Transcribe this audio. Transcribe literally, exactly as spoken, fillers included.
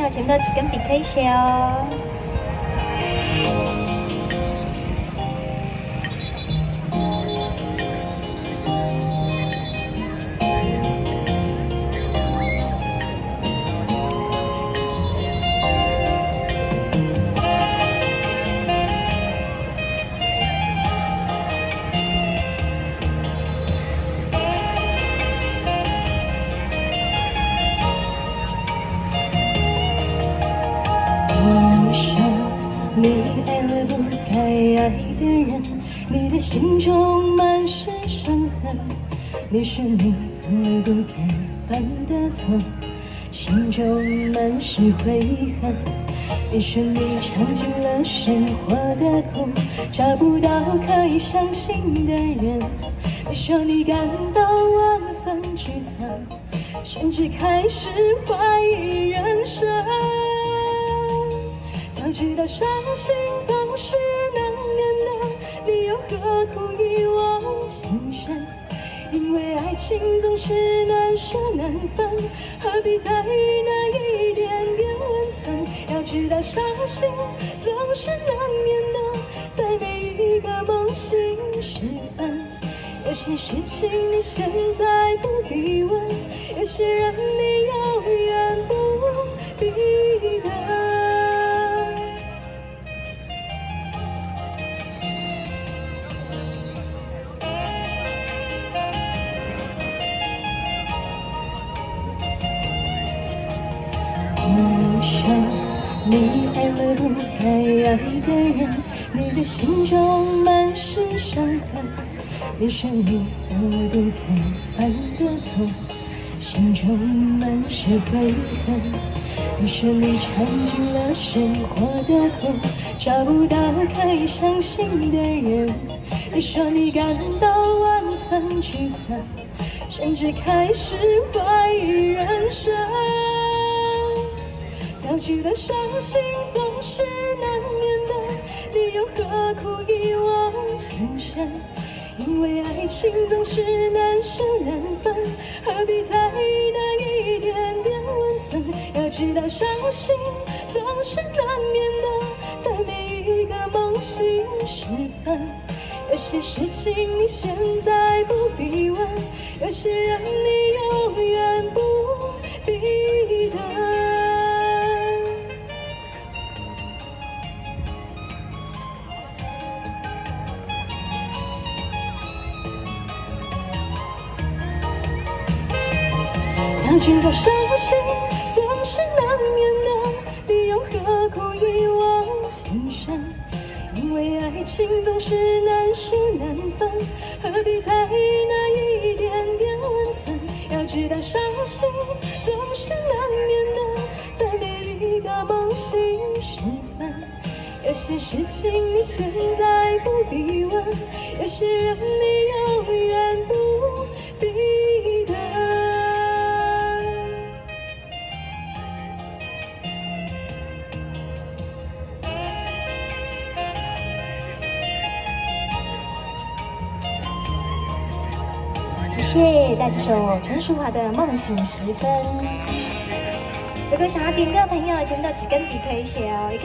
友全部都只跟比可以写哦。 你说你爱了不该爱的人，你的心中满是伤痕。你说你犯了不该犯的错，心中满是悔恨。你说你尝尽了生活的苦，找不到可以相信的人。你说你感到万分沮丧，甚至开始怀疑人生。早知道伤心总是难免的，你又何苦一往情深？因为爱情总是难舍难分，何必在意那一点点温存？要知道伤心总是难免的，在每一个梦醒时分。有些事情你现在不必问，有些人你永远不必等。你说你爱了不该爱的人，你的心中满是伤痕。你说你犯了不该犯的错，心中满是悔恨。你说你尝尽了生活的苦，找不到可以相信的人。你说你感到万分沮丧，甚至开始怀疑人生。早知道伤心总是难免的，你又何苦一往情深？因为爱情总是难舍难分，何必在意那一点点温存？要知道伤心总是难免的，在每一个梦醒时分。有些事情你现在不必问，有些人你永远不必等。早知道伤心总是难免的，你又何苦一往情深？因为爱情总是难舍难分，何必在意那一点点温存？要知道伤心总是难免的，在每一个梦醒时分。有些事情你现在不必问，有些人你永远不必等。 谢谢带这首陈淑桦的《梦醒时分》。如果想要点歌的朋友，全部都只跟比可以写哦。